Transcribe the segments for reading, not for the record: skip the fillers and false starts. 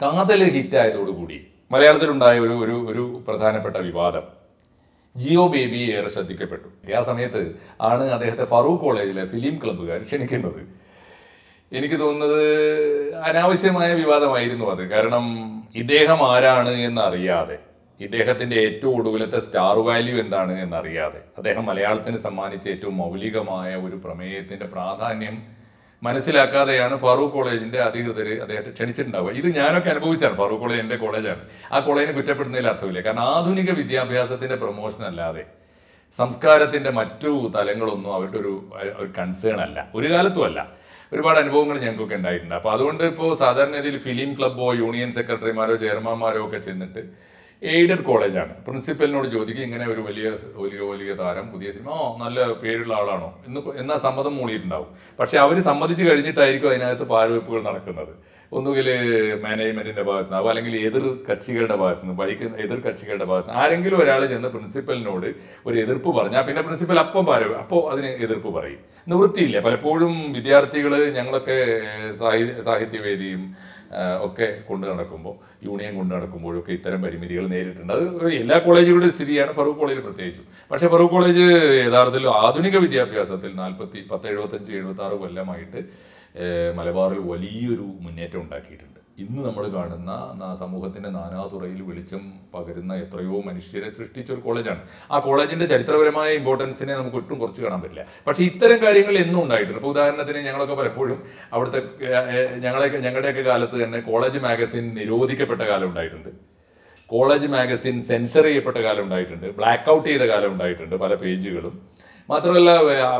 കാതൽ ഹിറ്റായതോടുകൂടി മലയാളത്തിലുണ്ടായ ഒരു ഒരു ഒരു പ്രധാനപ്പെട്ട വിവാദം ജിയോ ബേബി ഏറെ ശ്രദ്ധിക്കപ്പെട്ടു. ആ സമയത്ത് ആണ് അദ്ദേഹത്തെ ഫറൂഖ് കോളേജിലെ ഫിലിം ക്ലബ്ബുകാർ ക്ഷണിക്കുന്നത്. എനിക്ക് തോന്നുന്നത് അനാവശ്യമായ വിവാദമായിരുന്നു അത്. കാരണം ഇദ്ദേഹം ആരാണ് എന്നറിയാതെ, ഇദ്ദേഹത്തിൻ്റെ ഏറ്റവും ഒടുവിലത്തെ സ്റ്റാർ വാല്യൂ എന്താണ് എന്നറിയാതെ, അദ്ദേഹം മലയാളത്തിന് സമ്മാനിച്ച ഏറ്റവും മൗലികമായ ഒരു പ്രമേയത്തിൻ്റെ പ്രാധാന്യം മനസ്സിലാക്കാതെയാണ് ഫറൂഖ് കോളേജിൻ്റെ അധികൃതർ അദ്ദേഹത്തെ ക്ഷണിച്ചിട്ടുണ്ടാവുക. ഇത് ഞാനൊക്കെ അനുഭവിച്ചാണ്. ഫറൂഖ് കോളേജ് എൻ്റെ കോളേജാണ്. ആ കോളേജിനെ കുറ്റപ്പെടുന്നതിൽ അർത്ഥമില്ല. കാരണം ആധുനിക വിദ്യാഭ്യാസത്തിൻ്റെ പ്രൊമോഷൻ അല്ലാതെ സംസ്കാരത്തിൻ്റെ മറ്റു തലങ്ങളൊന്നും അവരുടെ ഒരു കൺസേൺ അല്ല, ഒരു കാലത്തും അല്ല. ഒരുപാട് അനുഭവങ്ങൾ ഞങ്ങൾക്കൊക്കെ ഉണ്ടായിട്ടുണ്ട്. അപ്പോൾ അതുകൊണ്ട് ഇപ്പോൾ സാധാരണ രീതിയിൽ ഫിലിം ക്ലബ്ബോ യൂണിയൻ സെക്രട്ടറിമാരോ ചെയർമാന്മാരോ ഒക്കെ ചെന്നിട്ട് എയ്ഡഡ് കോളേജാണ്, പ്രിൻസിപ്പലിനോട് ചോദിക്കും ഇങ്ങനെ ഒരു വലിയ താരം പുതിയ സിനിമ നല്ല പേരുള്ള ആളാണോ എന്നാൽ സമ്മതം മൂളിയിട്ടുണ്ടാവും. പക്ഷെ അവർ സമ്മതിച്ച് കഴിഞ്ഞിട്ടായിരിക്കും അതിനകത്ത് പാൽവെപ്പുകൾ നടക്കുന്നത്. ഒന്നുകിൽ മാനേജ്മെന്റിന്റെ ഭാഗത്തുനിന്ന് അല്ലെങ്കിൽ എതിർ കക്ഷികളുടെ ഭാഗത്തുനിന്ന് എതിർ കക്ഷികളുടെ ഭാഗത്തുനിന്ന് ആരെങ്കിലും ഒരാൾ ചെന്ന് പ്രിൻസിപ്പലിനോട് ഒരു എതിർപ്പ് പറഞ്ഞാൽ പിന്നെ പ്രിൻസിപ്പൽ അപ്പോൾ അതിന് എതിർപ്പ് പറയും. നിവൃത്തിയില്ല. പലപ്പോഴും വിദ്യാർത്ഥികൾ ഞങ്ങളൊക്കെ സാഹിത്യവേദിയും ഒക്കെ കൊണ്ടു നടക്കുമ്പോൾ, യൂണിയൻ കൊണ്ടു നടക്കുമ്പോഴൊക്കെ ഇത്തരം പരിമിതികൾ നേരിട്ടുണ്ട്. അത് എല്ലാ കോളേജുകളുടെയും സ്ഥിതിയാണ്, ഫറൂഖ് കോളേജിൽ പ്രത്യേകിച്ചും. പക്ഷേ ഫറൂഖ് കോളേജ് യഥാർത്ഥത്തിൽ ആധുനിക വിദ്യാഭ്യാസത്തിൽ 75-76 കൊല്ലമായിട്ട് മലബാറിൽ വലിയൊരു മുന്നേറ്റം ഉണ്ടാക്കിയിട്ടുണ്ട്. ഇന്ന് നമ്മൾ കാണുന്ന സമൂഹത്തിൻ്റെ നാനാതുറയിൽ വെളിച്ചം പകരുന്ന എത്രയോ മനുഷ്യരെ സൃഷ്ടിച്ചൊരു കോളേജാണ്. ആ കോളേജിൻ്റെ ചരിത്രപരമായ ഇമ്പോർട്ടൻസിനെ നമുക്ക് ഒട്ടും കുറച്ച് കാണാൻ പറ്റില്ല. പക്ഷേ ഇത്തരം കാര്യങ്ങൾ എന്നും ഉണ്ടായിട്ടുണ്ട്. ഇപ്പോൾ ഉദാഹരണത്തിന് ഞങ്ങളൊക്കെ പലപ്പോഴും അവിടുത്തെ ഞങ്ങളുടെയൊക്കെ കാലത്ത് തന്നെ കോളേജ് മാഗസിൻ നിരോധിക്കപ്പെട്ട കാലം ഉണ്ടായിട്ടുണ്ട്. കോളേജ് മാഗസിൻ സെൻസർ ചെയ്യപ്പെട്ട കാലം ഉണ്ടായിട്ടുണ്ട്. ബ്ലാക്ക് ഔട്ട് ചെയ്ത കാലം ഉണ്ടായിട്ടുണ്ട് പല പേജുകളും. മാത്രമല്ല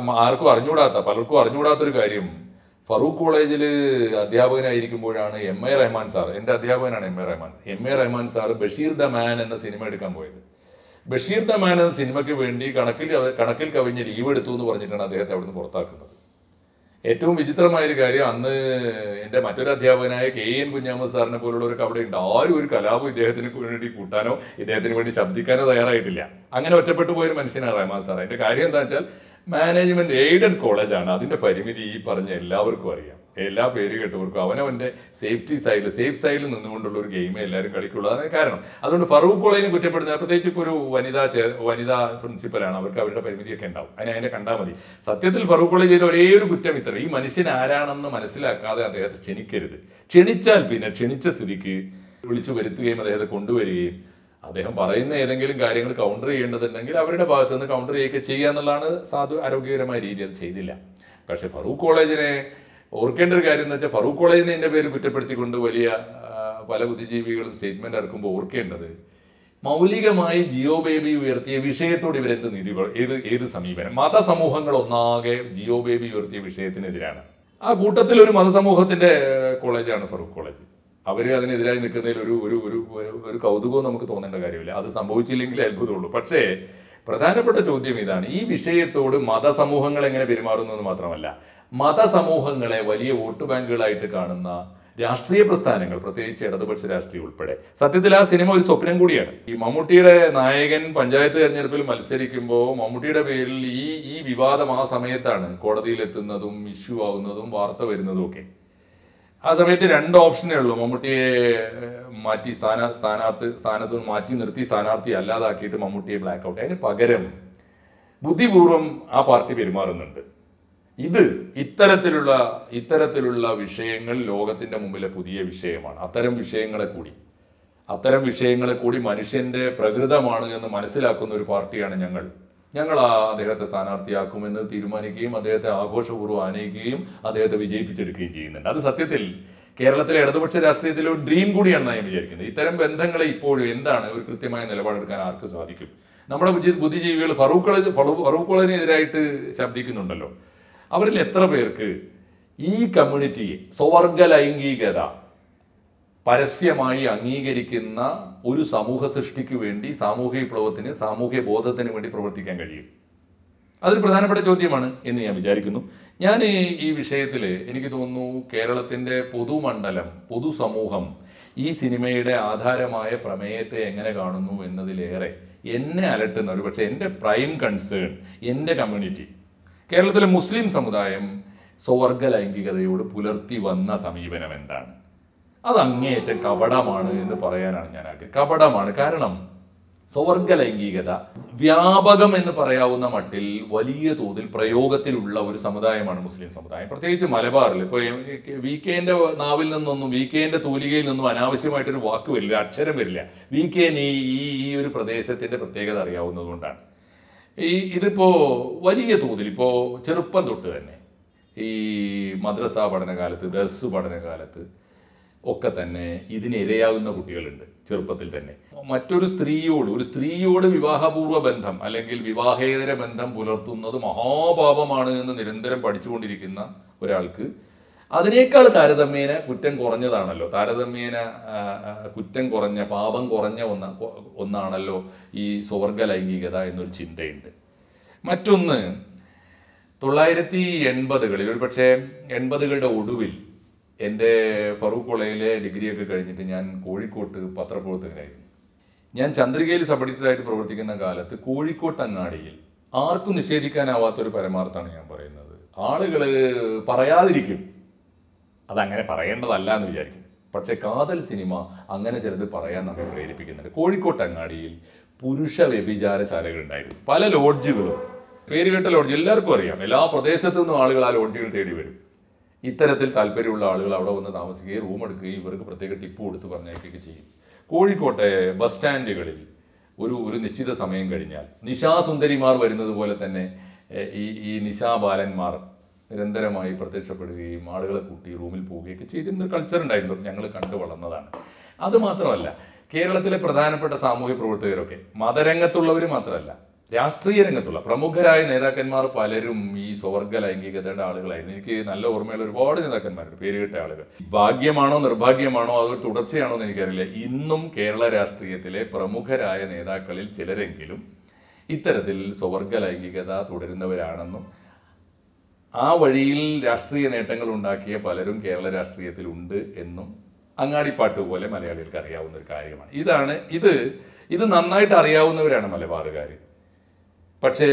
പലർക്കും അറിഞ്ഞുകൂടാത്തൊരു കാര്യം, ഫറൂഖ് കോളേജിൽ അധ്യാപകനായിരിക്കുമ്പോഴാണ് എം എ റഹ്മാൻ സാർ, എൻ്റെ അധ്യാപകനാണ് M A Rahman sir Basheer the man എന്ന സിനിമ എടുക്കാൻ പോയത്. ബഷീർ ദ മാൻ എന്ന സിനിമയ്ക്ക് വേണ്ടി കണക്കിൽ കവിഞ്ഞ് ലീവ് എടുത്തു എന്ന് പറഞ്ഞിട്ടാണ് അദ്ദേഹത്തെ അവിടുന്ന് പുറത്താക്കുന്നത്. ഏറ്റവും വിചിത്രമായൊരു കാര്യം, അന്ന് എൻ്റെ മറ്റൊരു അധ്യാപകനായ KN കുഞ്ഞാമത് സാറിനെ പോലുള്ളവർക്ക് അവിടെ ഉണ്ട്. ആരും ഒരു കലാപം ഇദ്ദേഹത്തിന് വേണ്ടി കൂട്ടാനോ ഇദ്ദേഹത്തിന് വേണ്ടി ശബ്ദിക്കാനോ തയ്യാറായിട്ടില്ല. അങ്ങനെ ഒറ്റപ്പെട്ടു പോയൊരു മനുഷ്യനാണ് റഹ്മാൻ സാർ. അതിൻ്റെ കാര്യം എന്താ വെച്ചാൽ മാനേജ്മെന്റ് എയ്ഡഡ് കോളേജാണ്. അതിൻ്റെ പരിമിതി ഈ പറഞ്ഞ എല്ലാവർക്കും അറിയാം. എല്ലാ പേര് കേട്ടവർക്കും അവനവൻ്റെ സേഫ് സൈഡിൽ നിന്നുകൊണ്ടുള്ള ഒരു ഗെയിമേ എല്ലാവരും കളിക്കുള്ളൂ. അതാണ് കാരണം. അതുകൊണ്ട് ഫറൂഖ് കോളേജിനെ കുറ്റപ്പെടുന്നത്, പ്രത്യേകിച്ച് ഇപ്പോൾ ഒരു വനിതാ പ്രിൻസിപ്പലാണ്, അവർക്ക് അവരുടെ പരിമിതിയൊക്കെ ഉണ്ടാവും. അതിനെ കണ്ടാൽ മതി. സത്യത്തിൽ ഫറൂഖ് കോളേജ് ചെയ്ത ഒരേ ഒരു കുറ്റം ഇത്ര, ഈ മനുഷ്യൻ ആരാണെന്ന് മനസ്സിലാക്കാതെ അദ്ദേഹത്തെ ക്ഷണിക്കരുത്. ക്ഷണിച്ചാൽ പിന്നെ ക്ഷണിച്ച സ്ഥിതിക്ക് വിളിച്ചു വരുത്തുകയും അദ്ദേഹത്തെ കൊണ്ടുവരികയും അദ്ദേഹം പറയുന്ന ഏതെങ്കിലും കാര്യങ്ങൾ കൗണ്ടർ ചെയ്യേണ്ടതുണ്ടെങ്കിൽ അവരുടെ ഭാഗത്ത് നിന്ന് കൗണ്ടർ ചെയ്യുകയൊക്കെ ചെയ്യുക എന്നുള്ളതാണ് ആരോഗ്യകരമായ രീതി. അത് ചെയ്തില്ല. പക്ഷെ ഫറൂഖ് കോളേജിനെ ഓർക്കേണ്ട ഒരു കാര്യം എന്ന് വെച്ചാൽ, ഫറൂഖ് കോളേജിനെ എൻ്റെ പേര് കുറ്റപ്പെടുത്തിക്കൊണ്ട് പല ബുദ്ധിജീവികളും സ്റ്റേറ്റ്മെന്റ് ഇറക്കുമ്പോൾ ഓർക്കേണ്ടത്, മൗലികമായി ജിയോ ബേബി ഉയർത്തിയ വിഷയത്തോട് ഏത് സമീപനം? മതസമൂഹങ്ങൾ ഒന്നാകെ ജിയോ ബേബി ഉയർത്തിയ വിഷയത്തിനെതിരാണ്. ആ കൂട്ടത്തിൽ ഒരു മതസമൂഹത്തിന്റെ കോളേജാണ് ഫറൂഖ് കോളേജ്. അവർ അതിനെതിരായി നിൽക്കുന്നതിൽ ഒരു കൗതുകവും നമുക്ക് തോന്നേണ്ട കാര്യമില്ല. അത് സംഭവിച്ചില്ലെങ്കിൽ അത്ഭുതമുള്ളൂ. പക്ഷേ പ്രധാനപ്പെട്ട ചോദ്യം ഇതാണ്, ഈ വിഷയത്തോട് മതസമൂഹങ്ങൾ എങ്ങനെ പെരുമാറുന്നു എന്ന് മാത്രമല്ല, മതസമൂഹങ്ങളെ വലിയ വോട്ട് ബാങ്കുകളായിട്ട് കാണുന്ന രാഷ്ട്രീയ പ്രസ്ഥാനങ്ങൾ, പ്രത്യേകിച്ച് ഇടതുപക്ഷ രാഷ്ട്രീയം ഉൾപ്പെടെ. സത്യത്തിൽ ആ സിനിമ ഒരു സ്വപ്നം കൂടിയാണ്. ഈ മമ്മൂട്ടിയുടെ നായകൻ പഞ്ചായത്ത് തെരഞ്ഞെടുപ്പിൽ മത്സരിക്കുമ്പോൾ മമ്മൂട്ടിയുടെ പേരിൽ ഈ വിവാദം ആ സമയത്താണ് കോടതിയിലെത്തുന്നതും ഇഷ്യൂ ആവുന്നതും വാർത്ത വരുന്നതും ഒക്കെ. ആ സമയത്ത് 2 ഓപ്ഷനേ ഉള്ളൂ. മമ്മൂട്ടിയെ മാറ്റി സ്ഥാനത്ത് മാറ്റി നിർത്തി സ്ഥാനാർത്ഥി അല്ലാതാക്കിയിട്ട് മമ്മൂട്ടിയെ ബ്ലാക്ക് ഔട്ട്. അതിന് പകരം ബുദ്ധിപൂർവം ആ പാർട്ടി പെരുമാറുന്നുണ്ട്. ഇത്തരത്തിലുള്ള വിഷയങ്ങൾ ലോകത്തിന്റെ മുമ്പിലെ പുതിയ വിഷയമാണ്. അത്തരം വിഷയങ്ങളെ കൂടി മനുഷ്യന്റെ പ്രകൃതമാണ് എന്ന് മനസ്സിലാക്കുന്ന ഒരു പാർട്ടിയാണ് ഞങ്ങൾ അദ്ദേഹത്തെ സ്ഥാനാർത്ഥിയാക്കുമെന്ന് തീരുമാനിക്കുകയും അദ്ദേഹത്തെ ആഘോഷപൂർവ്വം ആനയിക്കുകയും അദ്ദേഹത്തെ വിജയിപ്പിച്ചെടുക്കുകയും ചെയ്യുന്നുണ്ട്. അത് സത്യത്തിൽ കേരളത്തിലെ ഇടതുപക്ഷ രാഷ്ട്രീയത്തിലെ ഒരു ഡ്രീം കൂടിയാണെന്ന് ഞാൻ വിചാരിക്കുന്നത്. ഇത്തരം ബന്ധങ്ങളെ ഇപ്പോഴും എന്താണ് ഒരു കൃത്യമായ നിലപാടെടുക്കാൻ ആർക്ക് സാധിക്കും? നമ്മുടെ ബുദ്ധിജീവികൾ ഫറൂഖ് കോളേജിനെതിരായിട്ട് ശബ്ദിക്കുന്നുണ്ടല്ലോ. അവരിൽ എത്ര പേർക്ക് ഈ കമ്മ്യൂണിറ്റിയെ സ്വവർഗ ലൈംഗികത പരസ്യമായി അംഗീകരിക്കുന്ന ഒരു സമൂഹ സൃഷ്ടിക്ക് വേണ്ടി, സാമൂഹ്യ വിപ്ലവത്തിന്, സാമൂഹ്യ ബോധത്തിന് വേണ്ടി പ്രവർത്തിക്കാൻ കഴിയും? അതൊരു പ്രധാനപ്പെട്ട ചോദ്യമാണ് എന്ന് ഞാൻ വിചാരിക്കുന്നു. ഞാൻ ഈ വിഷയത്തിൽ എനിക്ക് തോന്നുന്നു കേരളത്തിൻ്റെ പൊതുസമൂഹം ഈ സിനിമയുടെ ആധാരമായ പ്രമേയത്തെ എങ്ങനെ കാണുന്നു എന്നതിലേറെ എന്നെ അലട്ടുന്ന ഒരു പക്ഷേ എൻ്റെ പ്രൈം കൺസേൺ എൻ്റെ കമ്മ്യൂണിറ്റി, കേരളത്തിലെ മുസ്ലിം സമുദായം സ്വവർഗ ലൈംഗികതയോട് പുലർത്തി വന്ന സമീപനം എന്താണ്? അത് അങ്ങേയറ്റം കപടമാണ് എന്ന് പറയാനാണ് ഞാൻ ആഗ്രഹിക്കുന്നത്. കപടമാണ്. കാരണം സ്വർഗ ലൈംഗികത വ്യാപകം എന്ന് പറയാവുന്ന മട്ടിൽ വലിയ തോതിൽ പ്രയോഗത്തിലുള്ള ഒരു സമുദായമാണ് മുസ്ലിം സമുദായം. പ്രത്യേകിച്ച് മലബാറിൽ. ഇപ്പോൾ VK-ന്റെ നാവിൽ നിന്നൊന്നും VK-ന്റെ തൂലികയിൽ നിന്നും അനാവശ്യമായിട്ടൊരു വാക്ക് വരില്ല, അക്ഷരം വരില്ല. VK-ന് ഈ ഒരു പ്രദേശത്തിന്റെ പ്രത്യേകത അറിയാവുന്നത് കൊണ്ടാണ്. ഇതിപ്പോ വലിയ തോതിൽ ഇപ്പോൾ ചെറുപ്പം തൊട്ട് തന്നെ ഈ മദ്രസ പഠനകാലത്ത്, ദർസ് പഠനകാലത്ത് ഒക്കെ തന്നെ ഇതിനിരയാകുന്ന കുട്ടികളുണ്ട് ചെറുപ്പത്തിൽ തന്നെ. മറ്റൊരു സ്ത്രീയോട് വിവാഹപൂർവ്വ ബന്ധം അല്ലെങ്കിൽ വിവാഹേതര ബന്ധം പുലർത്തുന്നത് മഹാപാപമാണ് എന്ന് നിരന്തരം പഠിച്ചുകൊണ്ടിരിക്കുന്ന ഒരാൾക്ക് അതിനേക്കാൾ താരതമ്യേന കുറ്റം കുറഞ്ഞതാണല്ലോ, താരതമ്യേന കുറ്റം കുറഞ്ഞ, പാപം കുറഞ്ഞ ഒന്നാണല്ലോ ഈ സ്വർഗ ലൈംഗികത എന്നൊരു ചിന്തയുണ്ട്. മറ്റൊന്ന് 1980-കളിൽ, ഒരു പക്ഷേ 80-കളുടെ ഒടുവിൽ എൻ്റെ ഫറൂഖ് കോളേജിലെ ഡിഗ്രിയൊക്കെ കഴിഞ്ഞിട്ട് ഞാൻ കോഴിക്കോട്ട് പത്രപ്രവർത്തകനായിരുന്നു. ഞാൻ ചന്ദ്രികയിൽ സബ് എഡിറ്ററായിട്ട് പ്രവർത്തിക്കുന്ന കാലത്ത് കോഴിക്കോട്ട് അങ്ങാടിയിൽ ആർക്കും നിഷേധിക്കാനാവാത്തൊരു പരമാർത്ഥമാണ് ഞാൻ പറയുന്നത്. ആളുകൾ പറയാതിരിക്കും, അതങ്ങനെ പറയേണ്ടതല്ല എന്ന് വിചാരിക്കും. പക്ഷെ കാതൽ സിനിമ അങ്ങനെ ചിലത് പറയാൻ നമ്മെ പ്രേരിപ്പിക്കുന്നുണ്ട്. കോഴിക്കോട്ട് അങ്ങാടിയിൽ പുരുഷ വ്യഭിചാരശാലകൾ ഉണ്ടായിരുന്നു. പല ലോഡ്ജുകളും, പേരുകേട്ട ലോഡ്ജ്, എല്ലാവർക്കും അറിയാം. എല്ലാ പ്രദേശത്തു നിന്നും ആളുകൾ ആ ലോഡ്ജുകൾ തേടി വരും. ഇത്തരത്തിൽ താല്പര്യമുള്ള ആളുകൾ അവിടെ വന്ന് താമസിക്കുകയും റൂം എടുക്കുകയും ഇവർക്ക് പ്രത്യേക ടിപ്പ് കൊടുത്ത് പറഞ്ഞയക്കുകയൊക്കെ ചെയ്യും. കോഴിക്കോട്ടെ ബസ് സ്റ്റാൻഡുകളിൽ ഒരു നിശ്ചിത സമയം കഴിഞ്ഞാൽ നിശാസുന്ദരിമാർ വരുന്നത് പോലെ തന്നെ ഈ നിശാബാലന്മാർ നിരന്തരമായി പ്രത്യക്ഷപ്പെടുകയും ആളുകളെ കൂട്ടി റൂമിൽ പോവുകയൊക്കെ ചെയ്തിരുന്നൊരു കൾച്ചർ ഉണ്ടായിരുന്നു. ഞങ്ങൾ കണ്ടു വളർന്നതാണ്. അതുമാത്രമല്ല, കേരളത്തിലെ പ്രധാനപ്പെട്ട സാമൂഹ്യ പ്രവർത്തകരൊക്കെ, മതരംഗത്തുള്ളവർ മാത്രമല്ല, രാഷ്ട്രീയ രംഗത്തുള്ള പ്രമുഖരായ നേതാക്കന്മാർ പലരും ഈ സ്വർഗ ലൈംഗികതയുടെ ആളുകളായിരുന്നു. എനിക്ക് നല്ല ഓർമ്മയുള്ള ഒരുപാട് നേതാക്കന്മാരുണ്ട്, പേരുകെട്ട ആളുകൾ. ഭാഗ്യമാണോ നിർഭാഗ്യമാണോ അതൊരു തുടർച്ചയാണോ എന്ന് എനിക്കറിയില്ല. ഇന്നും കേരള രാഷ്ട്രീയത്തിലെ പ്രമുഖരായ നേതാക്കളിൽ ചിലരെങ്കിലും ഇത്തരത്തിൽ സ്വർഗ ലൈംഗികത തുടരുന്നവരാണെന്നും ആ വഴിയിൽ രാഷ്ട്രീയ നേട്ടങ്ങൾ ഉണ്ടാക്കിയ പലരും കേരള രാഷ്ട്രീയത്തിലുണ്ട് എന്നും അങ്ങാടിപ്പാട്ട് പോലെ മലയാളികൾക്ക് അറിയാവുന്ന ഒരു കാര്യമാണ്. ഇത് നന്നായിട്ട് അറിയാവുന്നവരാണ് മലബാറുകാർ. പക്ഷേ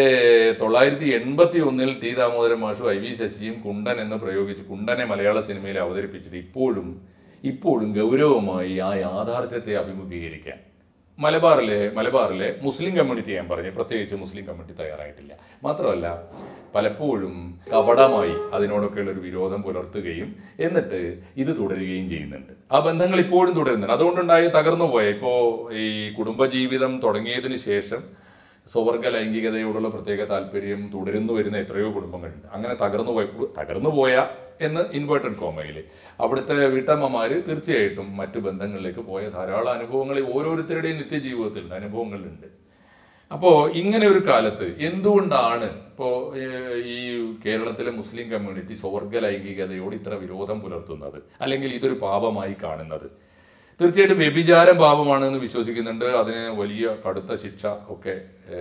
1981-ൽ ടി ദാമോദരൻ മാഷും IV ശശിയും കുണ്ടൻ എന്ന് പ്രയോഗിച്ച് കുണ്ടനെ മലയാള സിനിമയിൽ അവതരിപ്പിച്ചിട്ട് ഇപ്പോഴും ഗൗരവമായി ആ യാഥാർത്ഥ്യത്തെ അഭിമുഖീകരിക്കാൻ മലബാറിലെ മുസ്ലിം കമ്മ്യൂണിറ്റി, ഞാൻ പറഞ്ഞു, പ്രത്യേകിച്ച് മുസ്ലിം കമ്മ്യൂണിറ്റി തയ്യാറായിട്ടില്ല. മാത്രമല്ല, പലപ്പോഴും കപടമായി അതിനോടൊക്കെയുള്ള ഒരു വിരോധം പുലർത്തുകയും എന്നിട്ട് ഇത് തുടരുകയും ചെയ്യുന്നുണ്ട്. ആ ബന്ധങ്ങൾ ഇപ്പോഴും തുടരുന്നുണ്ട്. അതുകൊണ്ടുണ്ടായി തകർന്നുപോയ, ഇപ്പോൾ ഈ കുടുംബജീവിതം തുടങ്ങിയതിന് ശേഷം സ്വർഗ ലൈംഗികതയോടുള്ള പ്രത്യേക താല്പര്യം തുടരുന്നു വരുന്ന എത്രയോ കുടുംബങ്ങളുണ്ട്. അങ്ങനെ തകർന്നുപോയ എന്ന് ഇൻവേർട്ടഡ് കോമയിൽ അവിടുത്തെ വീട്ടമ്മമാർ തീർച്ചയായിട്ടും മറ്റു ബന്ധങ്ങളിലേക്ക് പോയ ധാരാളം അനുഭവങ്ങൾ ഓരോരുത്തരുടെയും നിത്യജീവിതത്തിലുണ്ട്, അനുഭവങ്ങളുണ്ട്. അപ്പോൾ ഇങ്ങനെ ഒരു കാലത്ത് എന്തുകൊണ്ടാണ് ഇപ്പോൾ ഈ കേരളത്തിലെ മുസ്ലിം കമ്മ്യൂണിറ്റി സ്വർഗ ലൈംഗികതയോട് ഇത്ര വിരോധം പുലർത്തുന്നത്, അല്ലെങ്കിൽ ഇതൊരു പാപമായി കാണുന്നത്? തീർച്ചയായിട്ടും വ്യഭിചാരം പാപമാണെന്ന് വിശ്വസിക്കുന്നുണ്ട്. അതിന് വലിയ കടുത്ത ശിക്ഷ ഒക്കെ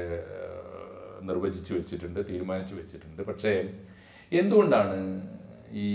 നിർവചിച്ചു വെച്ചിട്ടുണ്ട്, തീരുമാനിച്ചു വെച്ചിട്ടുണ്ട്. പക്ഷേ എന്തുകൊണ്ടാണ് ഈ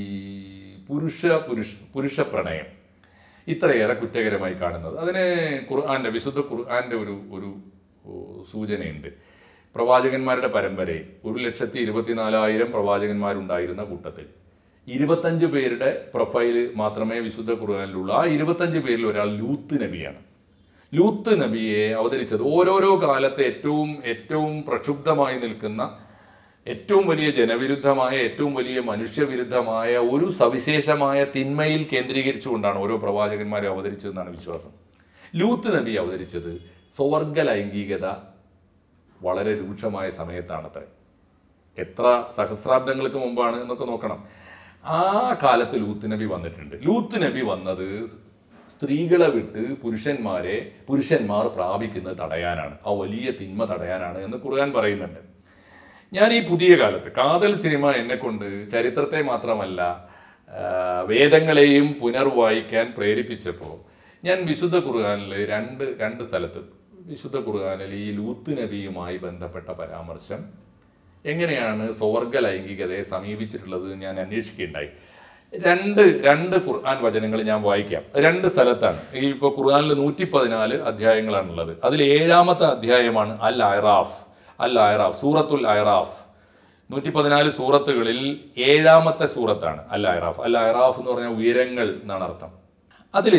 പുരുഷ പ്രണയം ഇത്രയേറെ കുറ്റകരമായി കാണുന്നത്? അതിന് വിശുദ്ധ ഖുർആന്റെ ഒരു സൂചനയുണ്ട്. പ്രവാചകന്മാരുടെ പരമ്പരയിൽ 1,24,000 പ്രവാചകന്മാരുണ്ടായിരുന്ന കൂട്ടത്തിൽ 25 പേരുടെ പ്രൊഫൈല് മാത്രമേ വിശുദ്ധ ഖുർആനിലുള്ളൂ. ആ 25 പേരിൽ ഒരാൾ ലൂത്ത് നബിയാണ്. ലൂത്ത് നബിയെ അവതരിച്ചത് ഓരോരോ കാലത്തെ ഏറ്റവും പ്രക്ഷുബ്ധമായി നിൽക്കുന്ന, ഏറ്റവും വലിയ ജനവിരുദ്ധമായ, ഏറ്റവും വലിയ മനുഷ്യവിരുദ്ധമായ ഒരു സവിശേഷമായ തിന്മയിൽ കേന്ദ്രീകരിച്ചുകൊണ്ടാണ് ഓരോ പ്രവാചകന്മാരും അവതരിച്ചതെന്നാണ് വിശ്വാസം. ലൂത്ത് നബി അവതരിച്ചത് സ്വർഗ ലൈംഗികത വളരെ രൂക്ഷമായ സമയത്താണത്രേ. എത്ര സഹസ്രാബ്ദങ്ങൾക്ക് മുമ്പാണ് എന്നൊക്കെ നോക്കണം. ആ കാലത്ത് ലൂത്ത് നബി വന്നിട്ടുണ്ട്. ലൂത്ത് നബി വന്നത് സ്ത്രീകളെ വിട്ട് പുരുഷന്മാർ പ്രാപിക്കുന്നത് തടയാനാണ്, ആ വലിയ തിന്മ തടയാനാണ് എന്ന് ഖുർആൻ പറയുന്നുണ്ട്. ഞാൻ ഈ പുതിയ കാലത്ത് കാതൽ സിനിമ എന്നെക്കൊണ്ട് ചരിത്രത്തെ മാത്രമല്ല വേദങ്ങളെയും പുനർവായിക്കാൻ പ്രേരിപ്പിച്ചപ്പോൾ ഞാൻ വിശുദ്ധ ഖുർആനിൽ രണ്ട് സ്ഥലത്ത് വിശുദ്ധ ഖുർആനിൽ ഈ ലൂത്ത് നബിയുമായി ബന്ധപ്പെട്ട പരാമർശം എങ്ങനെയാണ് സ്വർഗ ലൈംഗികതയെ സമീപിച്ചിട്ടുള്ളത് ഞാൻ അന്വേഷിക്കുകയുണ്ടായി. രണ്ട് ഖുർആൻ വചനങ്ങൾ ഞാൻ വായിക്കാം. 2 സ്ഥലത്താണ്. ഈ ഇപ്പോൾ ഖുർആനിൽ 114 അധ്യായങ്ങളാണുള്ളത്. അതിൽ 7ാമത്തെ അധ്യായമാണ് അൽ അറാഫ്, സൂറത്തുൽ അറാഫ്. 114 സൂറത്തുകളിൽ 7ാമത്തെ സൂറത്താണ് അൽ അറാഫ്. അൽ അറാഫ് എന്ന് പറഞ്ഞാൽ ഉയരങ്ങൾ എന്നാണ് അർത്ഥം. അതിൽ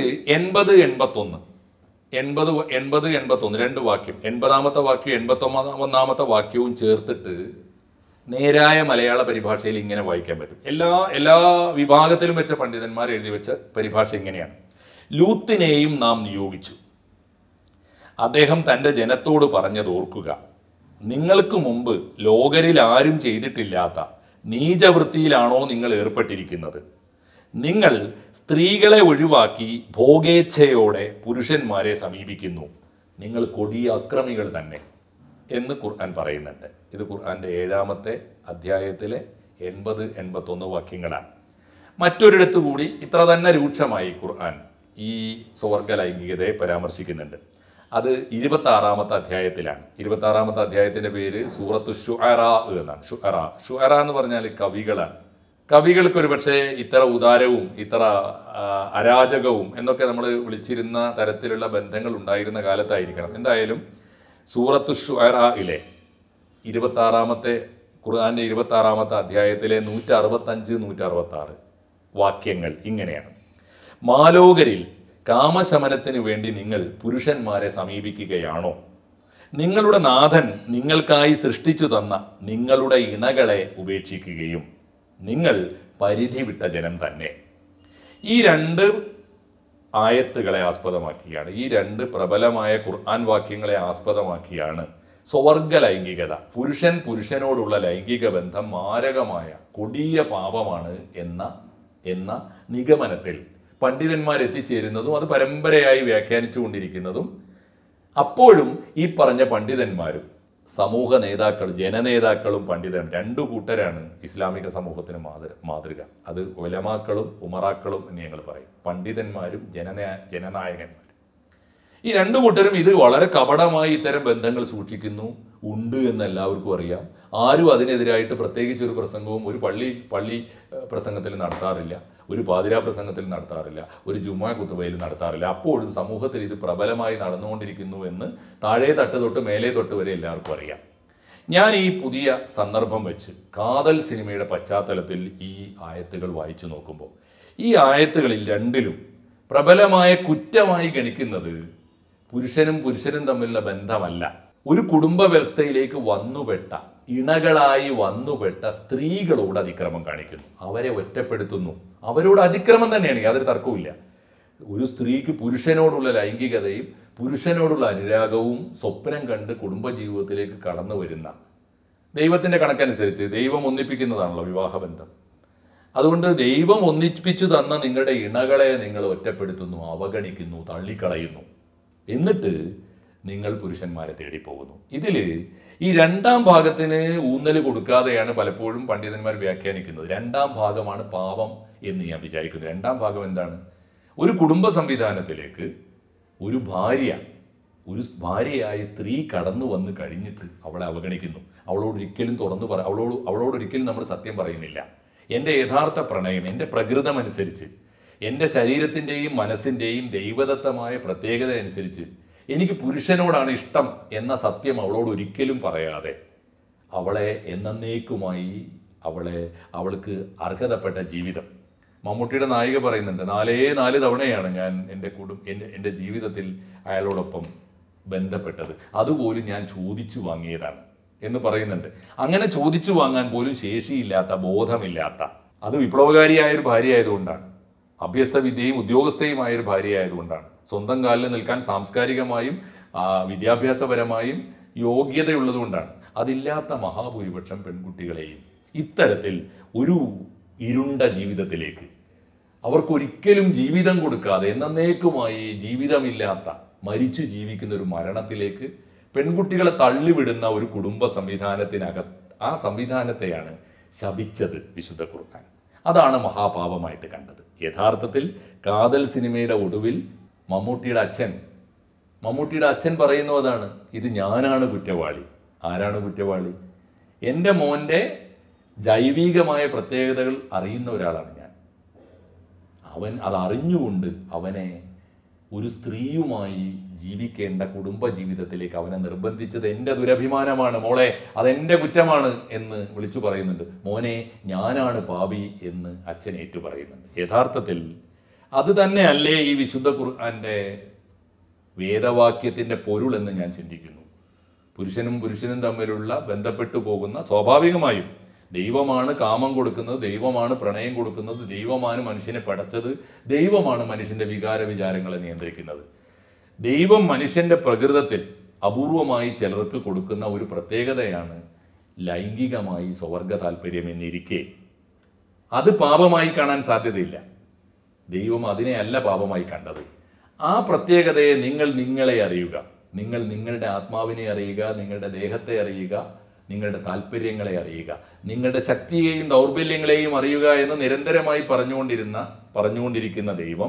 80-81 രണ്ട് വാക്യം, 80ാമത്തെ വാക്യവും 81ാമത്തെ വാക്യവും ചേർത്തിട്ട് നേരായ മലയാള പരിഭാഷയിൽ ഇങ്ങനെ വായിക്കാൻ പറ്റും. എല്ലാ വിഭാഗത്തിലും വെച്ച പണ്ഡിതന്മാർ എഴുതി വെച്ച പരിഭാഷ ഇങ്ങനെയാണ്: ലൂത്തിനെയും നാം നിയോഗിച്ചു. അദ്ദേഹം തൻ്റെ ജനത്തോട് പറഞ്ഞത് ഓർക്കുക, നിങ്ങൾക്ക് മുമ്പ് ലോകരിൽ ആരും ചെയ്തിട്ടില്ലാത്ത നീചവൃത്തിയിലാണോ നിങ്ങൾ ഏർപ്പെട്ടിരിക്കുന്നത്? നിങ്ങൾ സ്ത്രീകളെ ഒഴിവാക്കി ഭോഗേച്ഛയോടെ പുരുഷന്മാരെ സമീപിക്കുന്നു. നിങ്ങൾ കൊടിയ അക്രമികൾ തന്നെ എന്ന് ഖുർആൻ പറയുന്നുണ്ട്. ഇത് ഖുർആൻ്റെ 7ാമത്തെ അധ്യായത്തിലെ 80-81 വാക്യങ്ങളാണ്. മറ്റൊരിടത്തു കൂടി ഇത്ര തന്നെ രൂക്ഷമായി ഖുർആൻ ഈ സ്വർഗ ലൈംഗികതയെ പരാമർശിക്കുന്നുണ്ട്. അത് 26ാമത്തെ അധ്യായത്തിലാണ്. 26ാമത്തെ അധ്യായത്തിൻ്റെ പേര് സൂറത്തു ഷുഅറാ എന്നാണ്. ഷുഅറ എന്ന് പറഞ്ഞാൽ കവികളാണ്. കവികൾക്ക് ഒരു പക്ഷേ ഇത്ര ഉദാരവും ഇത്ര അരാജകവും എന്നൊക്കെ നമ്മൾ വിളിച്ചിരുന്ന തരത്തിലുള്ള ബന്ധങ്ങൾ ഉണ്ടായിരുന്ന കാലത്തായിരിക്കണം. എന്തായാലും സൂറത്തു ഷുഅറയിലെ 26ാമത്തെ ഖുർആൻ്റെ 26ാമത്തെ അധ്യായത്തിലെ 165-166 വാക്യങ്ങൾ ഇങ്ങനെയാണ്: മാലോകരിൽ കാമശമനത്തിന് വേണ്ടി നിങ്ങൾ പുരുഷന്മാരെ സമീപിക്കുകയാണോ? നിങ്ങളുടെ നാഥൻ നിങ്ങൾക്കായി സൃഷ്ടിച്ചു തന്ന നിങ്ങളുടെ ഇണകളെ ഉപേക്ഷിക്കുകയും നിങ്ങൾ പരിധി വിട്ട ജനം തന്നെ. ഈ രണ്ട് ആയത്തുകളെ ആസ്പദമാക്കിയാണ്, ഈ രണ്ട് പ്രബലമായ ഖുർആൻ വാക്യങ്ങളെ ആസ്പദമാക്കിയാണ് സ്വർഗ ലൈംഗികത, പുരുഷനോടുള്ള ലൈംഗിക ബന്ധം മാരകമായ കൊടിയ പാപമാണ് എന്ന നിഗമനത്തിൽ പണ്ഡിതന്മാരെത്തിച്ചേരുന്നതും അത് പരമ്പരയായി വ്യാഖ്യാനിച്ചു കൊണ്ടിരിക്കുന്നതും. അപ്പോഴും ഈ പറഞ്ഞ പണ്ഡിതന്മാരും സമൂഹ നേതാക്കൾ, ജനനേതാക്കളും പണ്ഡിതരും രണ്ടു കൂട്ടരാണ് ഇസ്ലാമിക സമൂഹത്തിന് മാതൃക. അത് ഉലമാക്കളും ഉമറാക്കളും എന്ന് ഞങ്ങൾ പറയും. പണ്ഡിതന്മാരും ജനനായകന്മാരും. ഈ രണ്ടു കൂട്ടരും ഇത് വളരെ കപടമായി ഇത്തരം ബന്ധങ്ങൾ സൂക്ഷിക്കുന്നു, ഉണ്ട് എന്ന് എല്ലാവർക്കും അറിയാം. ആരും അതിനെതിരായിട്ട് പ്രത്യേകിച്ച് ഒരു പ്രസംഗവും ഒരു പള്ളി പ്രസംഗത്തിൽ നടത്താറില്ല, ഒരു പാതിരാ പ്രസംഗത്തിൽ നടത്താറില്ല, ഒരു ജുമാ കുത്തുബയിൽ നടത്താറില്ല. അപ്പോഴും സമൂഹത്തിൽ ഇത് പ്രബലമായി നടന്നുകൊണ്ടിരിക്കുന്നു എന്ന് താഴെ തട്ട് തൊട്ട് മേലെ തൊട്ട് വരെ എല്ലാവർക്കും അറിയാം. ഞാൻ ഈ പുതിയ സന്ദർഭം വെച്ച് കാതൽ സിനിമയുടെ പശ്ചാത്തലത്തിൽ ഈ ആയത്തുകൾ വായിച്ചു നോക്കുമ്പോൾ ഈ ആയത്തുകളിൽ രണ്ടിലും പ്രബലമായ കുറ്റമായി ഗണിക്കുന്നത് പുരുഷനും തമ്മിലുള്ള ബന്ധമല്ല, ഒരു കുടുംബ വ്യവസ്ഥയിലേക്ക് ഇണകളായി വന്നുപെട്ട സ്ത്രീകളോട് അതിക്രമം കാണിക്കുന്നു, അവരെ ഒറ്റപ്പെടുത്തുന്നു. അവരോട് അതിക്രമം തന്നെയാണ്, യാതൊരു തർക്കവുമില്ല. ഒരു സ്ത്രീക്ക് പുരുഷനോടുള്ള ലൈംഗികതയും പുരുഷനോടുള്ള അനുരാഗവും സ്വപ്നം കണ്ട് കുടുംബജീവിതത്തിലേക്ക് കടന്നു വരുന്ന, ദൈവത്തിൻ്റെ കണക്കനുസരിച്ച് ദൈവം ഒന്നിപ്പിക്കുന്നതാണല്ലോ വിവാഹബന്ധം. അതുകൊണ്ട് ദൈവം ഒന്നിപ്പിച്ചു തന്ന നിങ്ങളുടെ ഇണകളെ നിങ്ങൾ ഒറ്റപ്പെടുത്തുന്നു, അവഗണിക്കുന്നു, തള്ളിക്കളയുന്നു. എന്നിട്ട് നിങ്ങൾ പുരുഷന്മാരെ തേടിപ്പോകുന്നു. ഇതിൽ ഈ രണ്ടാം ഭാഗത്തിന് ഊന്നൽ കൊടുക്കാതെയാണ് പലപ്പോഴും പണ്ഡിതന്മാർ വ്യാഖ്യാനിക്കുന്നത്. രണ്ടാം ഭാഗമാണ് പാപം എന്ന് ഞാൻ വിചാരിക്കുന്നു. രണ്ടാം ഭാഗം എന്താണ്? ഒരു കുടുംബ സംവിധാനത്തിലേക്ക് ഒരു ഭാര്യയായി സ്ത്രീ കടന്നു വന്ന് കഴിഞ്ഞിട്ട് അവളെ അവഗണിക്കുന്നു. അവളോടൊരിക്കലും അവളോടൊരിക്കലും നമ്മൾ സത്യം പറയുന്നില്ല. എൻ്റെ യഥാർത്ഥ പ്രണയം, എൻ്റെ പ്രകൃതമനുസരിച്ച്, എൻ്റെ ശരീരത്തിൻ്റെയും മനസ്സിൻ്റെയും ദൈവദത്തമായ പ്രത്യേകത അനുസരിച്ച് എനിക്ക് പുരുഷനോടാണ് ഇഷ്ടം എന്ന സത്യം അവളോട് ഒരിക്കലും പറയാതെ അവളെ എന്നേക്കുമായി അവൾക്ക് അർഹതപ്പെട്ട ജീവിതം. മമ്മൂട്ടിയുടെ നായിക പറയുന്നുണ്ട്, 4 തവണയാണ് ഞാൻ എൻ്റെ ജീവിതത്തിൽ അയാളോടൊപ്പം ബന്ധപ്പെട്ടത്, അതുപോലും ഞാൻ ചോദിച്ചു വാങ്ങിയതാണ് എന്ന് പറയുന്നുണ്ട്. അങ്ങനെ ചോദിച്ചു വാങ്ങാൻ പോലും ശേഷിയില്ലാത്ത, ബോധമില്ലാത്ത, അത് വിപ്ലവകാരിയായൊരു ഭാര്യ ആയതുകൊണ്ടാണ്, അഭ്യസ്ത വിദ്യയും ഉദ്യോഗസ്ഥയുമായൊരു ഭാര്യ ആയതുകൊണ്ടാണ്, സ്വന്തം കാലിൽ നിൽക്കാൻ സാംസ്കാരികമായും വിദ്യാഭ്യാസപരമായും യോഗ്യതയുള്ളതുകൊണ്ടാണ്. അതില്ലാത്ത മഹാഭൂരിപക്ഷം പെൺകുട്ടികളെയും ഇത്തരത്തിൽ ഒരു ഇരുണ്ട ജീവിതത്തിലേക്ക്, അവർക്കൊരിക്കലും ജീവിതം കൊടുക്കാതെ എന്നേക്കുമായി ജീവിതമില്ലാത്ത, മരിച്ചു ജീവിക്കുന്ന ഒരു മരണത്തിലേക്ക് പെൺകുട്ടികളെ തള്ളിവിടുന്ന ഒരു കുടുംബ ആ സംവിധാനത്തെയാണ് ശപിച്ചത് വിശുദ്ധ ഖുർആൻ. അതാണ് മഹാപാപമായിട്ട് കണ്ടത്. യഥാർത്ഥത്തിൽ കാതൽ സിനിമയുടെ ഒടുവിൽ മമ്മൂട്ടിയുടെ അച്ഛൻ പറയുന്നു, അതാണ്, ഇത് ഞാനാണ് കുറ്റവാളി. ആരാണ് കുറ്റവാളി? എൻ്റെ മോൻ്റെ ജൈവികമായ പ്രത്യേകതകൾ അറിയുന്ന ഒരാളാണ് ഞാൻ. അവൻ അതറിഞ്ഞുകൊണ്ട് അവനെ ഒരു സ്ത്രീയുമായി ജീവിക്കേണ്ട കുടുംബ ജീവിതത്തിലേക്ക് അവനെ നിർബന്ധിച്ചത് എൻ്റെ ദുരഭിമാനമാണ് മോളെ, അതെൻ്റെ കുറ്റമാണ് എന്ന് വിളിച്ചു പറയുന്നുണ്ട്. മോനെ, ഞാനാണ് പാപി എന്ന് അച്ഛൻ ഏറ്റു പറയുന്നുണ്ട്. യഥാർത്ഥത്തിൽ അത് തന്നെയല്ലേ ഈ വിശുദ്ധ ഖുർആന്റെ വേദവാക്യത്തിൻ്റെ പൊരുളെന്ന് ഞാൻ ചിന്തിക്കുന്നു. പുരുഷനും തമ്മിലുള്ള ബന്ധപ്പെട്ടു പോകുന്ന, സ്വാഭാവികമായും ദൈവമാണ് കാമം കൊടുക്കുന്നത്, ദൈവമാണ് പ്രണയം കൊടുക്കുന്നത്, ദൈവമാണ് മനുഷ്യനെ പടച്ചത്, ദൈവമാണ് മനുഷ്യൻ്റെ വികാര വിചാരങ്ങളെ നിയന്ത്രിക്കുന്നത്. ദൈവം മനുഷ്യൻ്റെ പ്രകൃതത്തിൽ അപൂർവമായി ചിലർക്ക് കൊടുക്കുന്ന ഒരു പ്രത്യേകതയാണ് ലൈംഗികമായി സ്വവർഗ താല്പര്യം എന്നിരിക്കെ അത് പാപമായി കാണാൻ സാധ്യതയില്ല. ദൈവം അതിനെയല്ല പാപമായി കണ്ടത്. ആ പ്രത്യേകതയെ നിങ്ങളെ അറിയുക, നിങ്ങളുടെ ആത്മാവിനെ അറിയുക, നിങ്ങളുടെ ദേഹത്തെ അറിയുക, നിങ്ങളുടെ താല്പര്യങ്ങളെ അറിയുക, നിങ്ങളുടെ ശക്തിയെയും ദൗർബല്യങ്ങളെയും അറിയുക എന്ന് നിരന്തരമായി പറഞ്ഞുകൊണ്ടിരിക്കുന്ന ദൈവം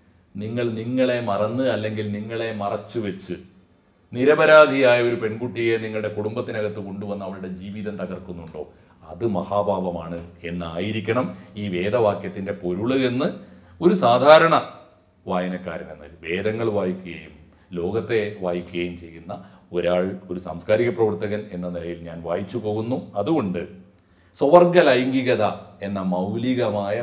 നിങ്ങളെ മറന്ന് അല്ലെങ്കിൽ നിങ്ങളെ മറച്ചു വെച്ച് നിരപരാധിയായ ഒരു പെൺകുട്ടിയെ നിങ്ങളുടെ കുടുംബത്തിനകത്ത് കൊണ്ടുവന്ന് അവളുടെ ജീവിതം തകർക്കുന്നുണ്ടോ? അത് മഹാപാപമാണ് എന്നായിരിക്കണം ഈ വേദവാക്യത്തിൻ്റെ പൊരുള് എന്ന് ഒരു സാധാരണ വായനക്കാരൻ എന്നാൽ വേദങ്ങൾ വായിക്കുകയും ലോകത്തെ വായിക്കുകയും ചെയ്യുന്ന ഒരാൾ, ഒരു സാംസ്കാരിക പ്രവർത്തകൻ എന്ന നിലയിൽ ഞാൻ വായിച്ചു പോകുന്നു. അതുകൊണ്ട് സ്വവർഗ ലൈംഗികത എന്ന മൗലികമായ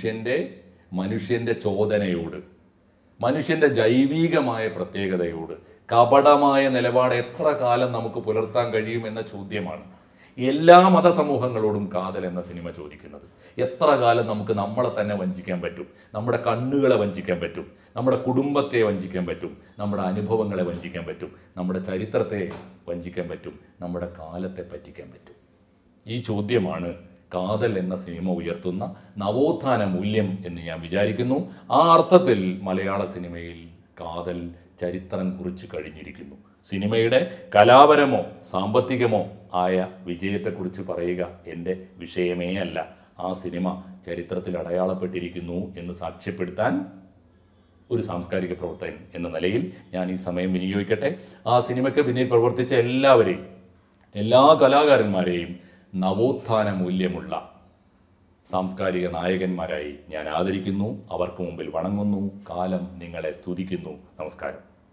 മനുഷ്യൻ്റെ ചോദനയോട്, മനുഷ്യൻ്റെ ജൈവികമായ പ്രത്യേകതയോട് കപടമായ നിലപാട് എത്ര കാലം നമുക്ക് പുലർത്താൻ കഴിയുമെന്ന ചോദ്യമാണ് എല്ലാ മതസമൂഹങ്ങളോടും കാതൽ എന്ന സിനിമ ചോദിക്കുന്നത്. എത്ര കാലം നമുക്ക് നമ്മളെ തന്നെ വഞ്ചിക്കാൻ പറ്റും? നമ്മുടെ കണ്ണുകളെ വഞ്ചിക്കാൻ പറ്റും, നമ്മുടെ കുടുംബത്തെ വഞ്ചിക്കാൻ പറ്റും, നമ്മുടെ അനുഭവങ്ങളെ വഞ്ചിക്കാൻ പറ്റും, നമ്മുടെ ചരിത്രത്തെ വഞ്ചിക്കാൻ പറ്റും, നമ്മുടെ കാലത്തെ പറ്റിക്കാൻ പറ്റും? ഈ ചോദ്യമാണ് കാതൽ എന്ന സിനിമ ഉയർത്തുന്ന നവോത്ഥാന മൂല്യം എന്ന് ഞാൻ വിചാരിക്കുന്നു. ആ അർത്ഥത്തിൽ മലയാള സിനിമയിൽ കാതൽ ചരിത്രം കുറിച്ച് കഴിഞ്ഞിരിക്കുന്നു. സിനിമയുടെ കലാപരമോ സാമ്പത്തികമോ ആയ വിജയത്തെക്കുറിച്ച് പറയുക എൻ്റെ വിഷയമേ അല്ല. ആ സിനിമ ചരിത്രത്തിൽ അടയാളപ്പെട്ടിരിക്കുന്നു എന്ന് സാക്ഷ്യപ്പെടുത്താൻ ഒരു സാംസ്കാരിക പ്രവർത്തകൻ എന്ന നിലയിൽ ഞാൻ ഈ സമയം വിനിയോഗിക്കട്ടെ. ആ സിനിമയ്ക്ക് പിന്നിൽ പ്രവർത്തിച്ച എല്ലാവരെയും, എല്ലാ കലാകാരന്മാരെയും നവോത്ഥാന മൂല്യമുള്ള സാംസ്കാരിക നായകന്മാരായി ഞാൻ ആദരിക്കുന്നു. അവർക്ക് മുമ്പിൽ വണങ്ങുന്നു. കാലം നിങ്ങളെ സ്തുതിക്കുന്നു. നമസ്കാരം.